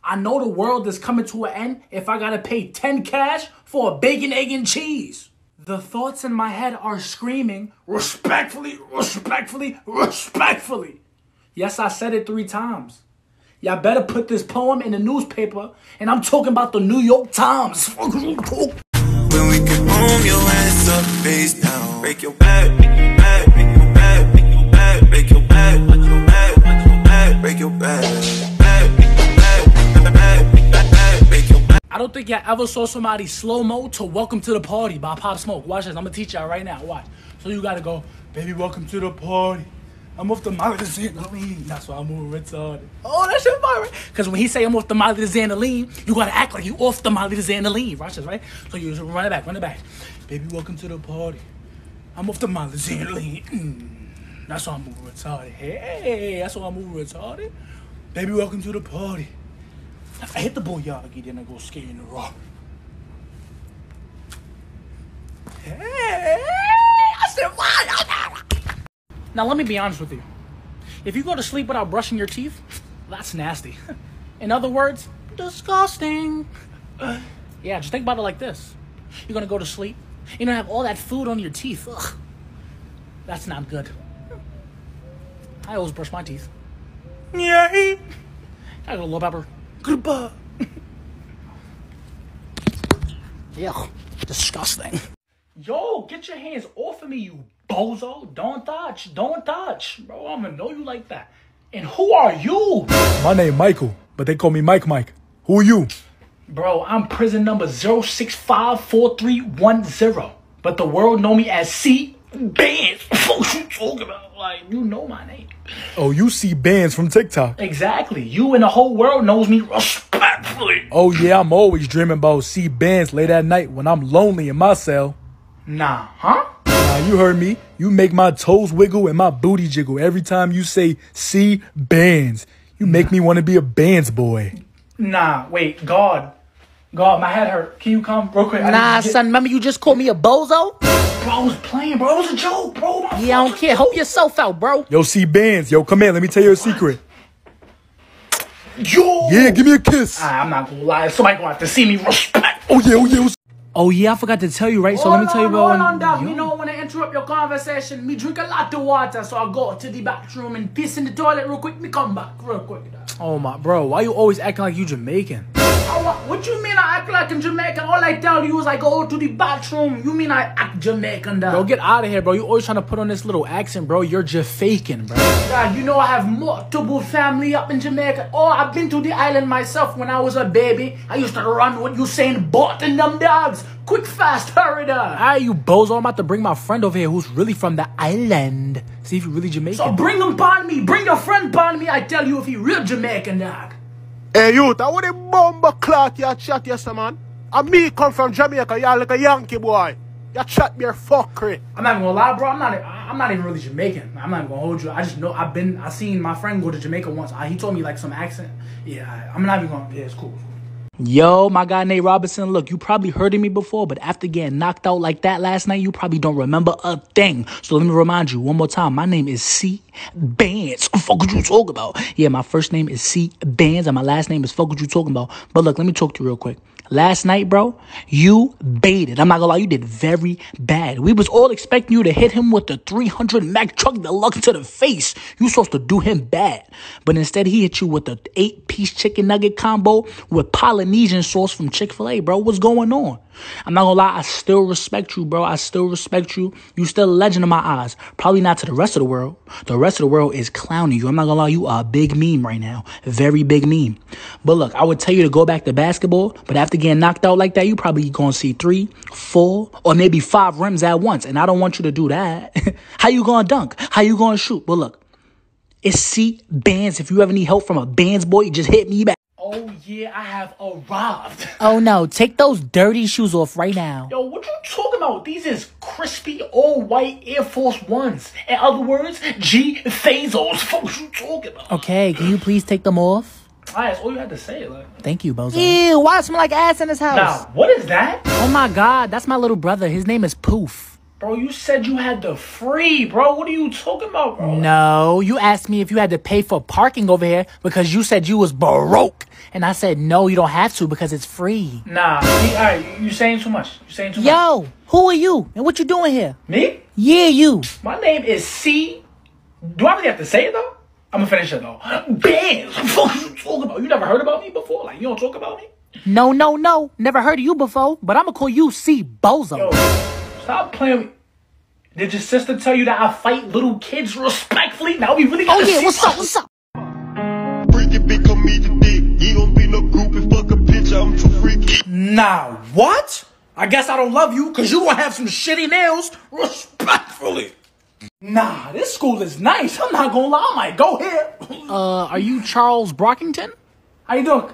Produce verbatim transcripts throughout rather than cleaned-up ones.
I know the world is coming to an end if I gotta pay ten cash for a bacon, egg, and cheese. The thoughts in my head are screaming, respectfully, respectfully, respectfully. Yes, I said it three times. Y'all better put this poem in the newspaper, and I'm talking about the New York Times. When we get home, your ass up, face down. Break your back, make your back, make your back, make your back, break your back, make your back, make your back, break your back. I don't think y'all ever saw somebody slow-mo to Welcome to the Party by Pop Smoke. Watch this. I'm going to teach y'all right now. Watch. So you got to go, baby, welcome to the party. I'm off the Molly the Xanaline. That's why I'm moving retarded. Oh, that shit fire. Because when he say I'm off the Molly the Xanaline, you got to act like you off the Molly the Xanaline. Watch this, right? So you just run it back, run it back. Baby, welcome to the party. I'm off the Molly the Xanaline. Mm. That's why I'm moving retarded. Hey, that's why I'm moving retarded. Baby, welcome to the party. I hit the booyah, then I go skate in the rock. Hey, I said, what? Now, let me be honest with you. If you go to sleep without brushing your teeth, that's nasty. In other words, disgusting. Yeah, just think about it like this. You're going to go to sleep. You're going to have all that food on your teeth. Ugh. That's not good. I always brush my teeth. Yay! I got a little pepper. Goodbye. Yeah, disgusting. Yo, get your hands off of me, you bozo. Don't touch, don't touch. Bro, I'm gonna know you like that. And who are you? My name Michael, but they call me Mike Mike. Who are you? Bro, I'm prison number zero six five four three one zero. But the world know me as C Bands. What you talking about? Like, you know my name. Oh, you see bands from TikTok. Exactly. You and the whole world knows me respectfully. Oh yeah, I'm always dreaming about see bands late at night when I'm lonely in my cell. Nah, huh? Nah, you heard me. You make my toes wiggle and my booty jiggle every time you say see bands. You make nah. me want to be a bands boy. Nah, wait, God. God, my head hurt. Can you come real quick? Nah, get... son, remember you just called me a bozo? Bro, I was playing, bro. It was a joke, bro. My yeah, I don't care. Help yourself out, bro. Yo, see bands. Yo, come here. Let me tell you a secret. Yo! Yeah, give me a kiss. Right, I'm not gonna lie. Somebody gonna have to see me respect. Oh, yeah, oh, yeah. Oh, yeah, I forgot to tell you, right? So hold let me on, tell you about... Hold on, dog. You know, when I interrupt your conversation, me drink a lot of water, so I go to the bathroom and piss in the toilet real quick. Me come back real quick, dog. Oh, my... Bro, why you always acting like you Jamaican? What you mean I act like I'm Jamaican? All I tell you is I go to the bathroom. You mean I act Jamaican, dog? Bro, get out of here, bro. You always trying to put on this little accent, bro. You're Jafakan, bro. Dad, you know I have multiple family up in Jamaica. Oh, I've been to the island myself when I was a baby. I used to run with Usain Bolt and them dogs. Quick, fast, hurry, dog. Alright, you bozo. I'm about to bring my friend over here who's really from the island. See if you're really Jamaican. So bring him upon me. Bring your friend upon me. I tell you if he real Jamaican, dog. Hey, you, that what the bomber clock you chat yesterday, man? And me come from Jamaica, y'all like a Yankee boy. You chat me your fuckery. I'm not even gonna lie, bro. I'm not. I'm not even really Jamaican. I'm not even gonna hold you. I just know I've been. I seen my friend go to Jamaica once. He told me like some accent. Yeah, I'm not even gonna. Yeah, it's cool. Yo, my guy Nate Robinson, look, you probably heard of me before, but after getting knocked out like that last night, you probably don't remember a thing. So let me remind you one more time. My name is C Bands. What the fuck are you talking about? Yeah, my first name is C Bands, and my last name is fuck what you talking about. But look, let me talk to you real quick. Last night, bro, you baited. I'm not gonna lie, you did very bad. We was all expecting you to hit him with the three hundred Mac Truck Deluxe to the face. You supposed to do him bad. But instead, he hit you with the eight-piece chicken nugget combo with Polynesian sauce from Chick-fil-A, bro. What's going on? I'm not gonna lie, I still respect you, bro. I still respect you. You still a legend in my eyes. Probably not to the rest of the world. The rest of the world is clowning you. I'm not gonna lie, you are a big meme right now. Very big meme. But look, I would tell you to go back to basketball, but after getting knocked out like that, you probably gonna see three, four, or maybe five rims at once. And I don't want you to do that. How you gonna dunk? How you gonna shoot? But look, it's C Bands. If you ever need help from a Bands boy, just hit me back. Oh, yeah, I have arrived. Oh, no. Take those dirty shoes off right now. Yo, what you talking about? These is crispy, all-white Air Force Ones. In other words, G-Phazos. What you talking about? Okay, can you please take them off? All right, that's all you had to say. Like. Thank you, bozo. Ew, why it smell like ass in this house? Now, what is that? Oh, my God. That's my little brother. His name is Poof. Bro, you said you had the free, bro. What are you talking about, bro? No, you asked me if you had to pay for parking over here because you said you was broke. And I said, no, you don't have to because it's free. Nah, see, all right, you saying too much. You saying too much. Yo, who are you? And what you doing here? Me? Yeah, you. My name is C. Do I really have to say it, though? I'm gonna finish it, though. Bands. What the fuck you talking about? You never heard about me before? Like, you don't talk about me? No, no, no. Never heard of you before, but I'm gonna call you C. Bozo. Yo, stop playing with me. Did your sister tell you that I fight little kids respectfully? Now we really Oh, gotta yeah, see what's up, what's up? Freaky bitch, come meet the dick. You don't be no groupie, fuck a bitch, I'm too freaky. Nah, what? I guess I don't love you because you gonna have some shitty nails respectfully. Nah, this school is nice. I'm not gonna lie, I might go here. Uh, are you Charles Brockington? How you doing?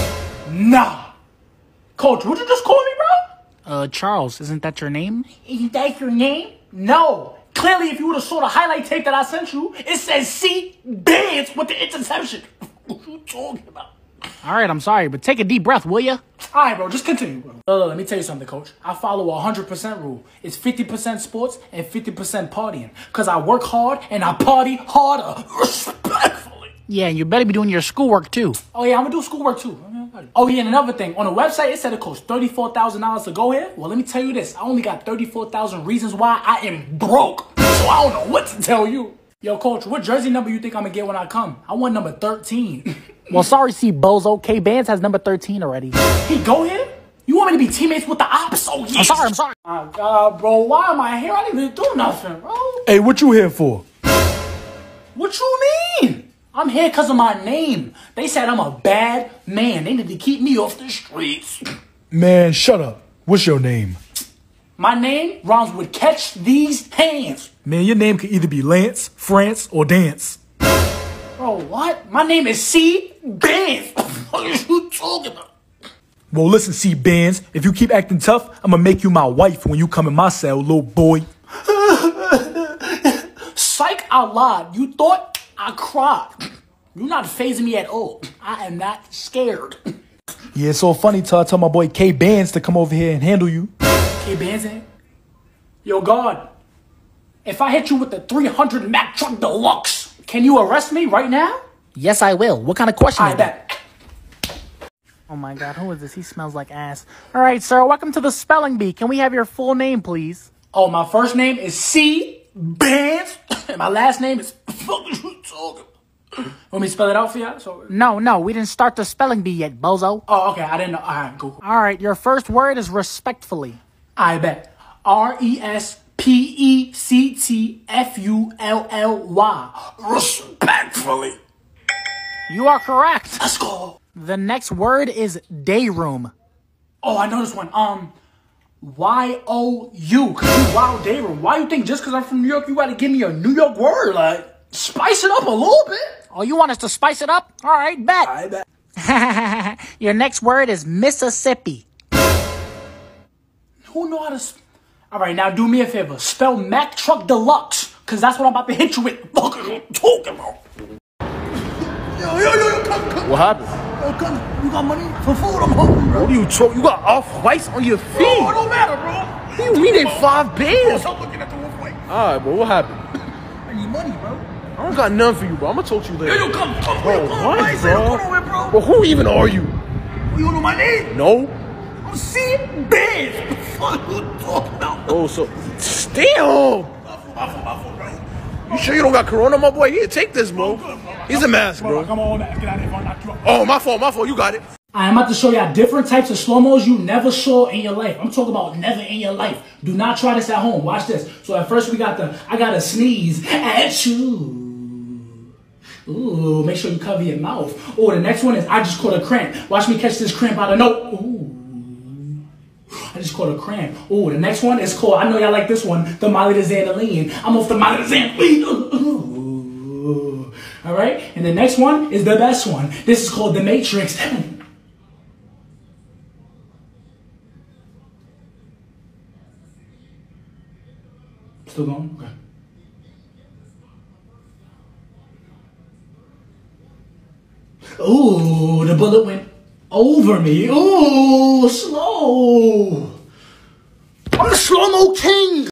Nah. Coach, would you just call me, bro? Uh, Charles, isn't that your name? Is that your name? No. Clearly, if you would have saw the highlight tape that I sent you, it says C. Bands with the interception. What you talking about? All right, I'm sorry, but take a deep breath, will ya? All right, bro, just continue, bro. Uh, let me tell you something, coach. I follow a one hundred percent rule. It's fifty percent sports and fifty percent partying. Because I work hard and I party harder. Respectfully. Yeah, you better be doing your schoolwork, too. Oh, yeah, I'm going to do schoolwork, too. Oh, yeah, and another thing. On the website, it said it costs thirty-four thousand dollars to go here. Well, let me tell you this. I only got thirty-four thousand reasons why I am broke. So I don't know what to tell you. Yo, coach, what jersey number you think I'm going to get when I come? I want number thirteen. Well, sorry, C. Bozo. K-Bands has number thirteen already. He go here? You want me to be teammates with the ops? Oh, yeah. I'm sorry, I'm sorry. My God, bro, why am I here? I didn't even do nothing, bro. Hey, what you here for? What you mean? I'm here because of my name. They said I'm a bad man. They need to keep me off the streets. Man, shut up. What's your name? My name rhymes with catch these hands. Man, your name could either be Lance, France, or Dance. Bro, what? My name is C. Bands. What are you talking about? Well, listen, C. Bands, if you keep acting tough, I'm gonna make you my wife when you come in my cell, little boy. Psych out loud. You thought I cried. You're not phasing me at all. I am not scared. Yeah, it's so funny till I tell my boy K. Bands to come over here and handle you. K. Bands in? Yo, God. If I hit you with the three hundred Mack Truck Deluxe, can you arrest me right now? Yes, I will. What kind of question I is that? bet. Oh, my God. Who is this? He smells like ass. All right, sir. Welcome to the spelling bee. Can we have your full name, please? Oh, my first name is C. Bands. And my last name is... Fuck you talking about? Want me to spell it out for you? So... No, no. We didn't start the spelling bee yet, bozo. Oh, okay. I didn't know. All right, cool. All right. Your first word is respectfully. I bet. R E S P E C T F U L L Y. Respectfully. You are correct. Let's go. The next word is day room. Oh, I know this one. Um, Y O U. Cause you wild day room. Why you think just because I'm from New York, you gotta give me a New York word? Like, spice it up a little bit. Oh, you want us to spice it up? All right, bet. I bet. Your next word is Mississippi. Who know how to... Sp- All right, now do me a favor. Spell Mack Truck Deluxe. Because that's what I'm about to hit you with. Fuck you talking about. Yo, yo, yo, yo, come, come. What happened? Yo, come. You got money for food? I'm hungry, bro. What are you talking? You got off whites on your feet. Oh, it don't matter, bro. What do you mean they five bands? Stop looking at the off-white. All right, bro. What happened? I need money, bro. I don't got none for you, bro. I'm gonna talk to you later. Yo, yo, come, come, Bro, bro. Come, what, I ain't saying bro? I'm going nowhere, bro. Well, who even are you? You don't know my name? No. I'm C. Bands. What the fuck you talking about? Oh, so damn. My fault, my fault, my fault, bro. You sure you don't got corona, my boy? Here, take this, bro. He's a mask, bro. Come on, man. Get out of here if I knock you up. Oh, my fault, my fault. You got it. I'm about to show y'all different types of slow-mos you never saw in your life. I'm talking about never in your life. Do not try this at home. Watch this. So at first we got the, I got to sneeze at you. Ooh, make sure you cover your mouth. Oh, the next one is I just caught a cramp. Watch me catch this cramp out of no. Ooh. I just caught a cramp. Ooh, the next one is called, I know y'all like this one, the Molly the Xandaline. I'm off the Molly the Xandaline. Ooh. All right? And the next one is the best one. This is called The Matrix. Still going? Okay. Ooh, the bullet went over me. Ooh, slow. I'm the slow-mo king.